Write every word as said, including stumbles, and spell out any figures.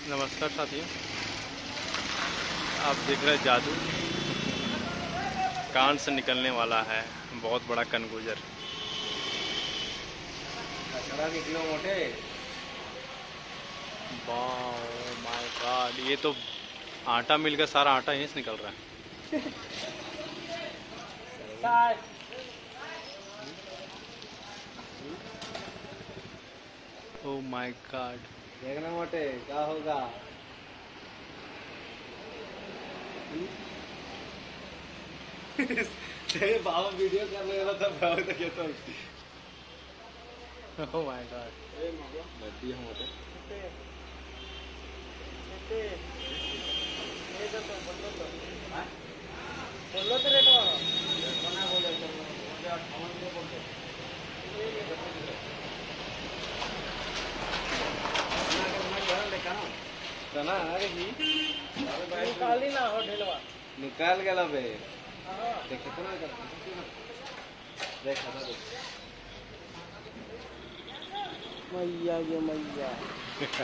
नमस्कार साथियों, आप देख रहे हैं जादू। कान से निकलने वाला है बहुत बड़ा कनगुजर। निकलो मोटे। वाह माय गॉड, ये तो आटा मिल का सारा आटा यहीं से निकल रहा है। ओह माय गॉड, देखना मोटे क्या होगा। तेरे बाबा वीडियो कर रहे हो तब बाबा तक ये तो ओह माय गॉड। बद्दी है मोटे। बोलो तो रेट ना बोले तो मुझे अठावन रुपये बोलते ना। अरे जी निकाल ही ना हो ढेलवा निकाल गया बे। देख कितना देख मैया ये मैया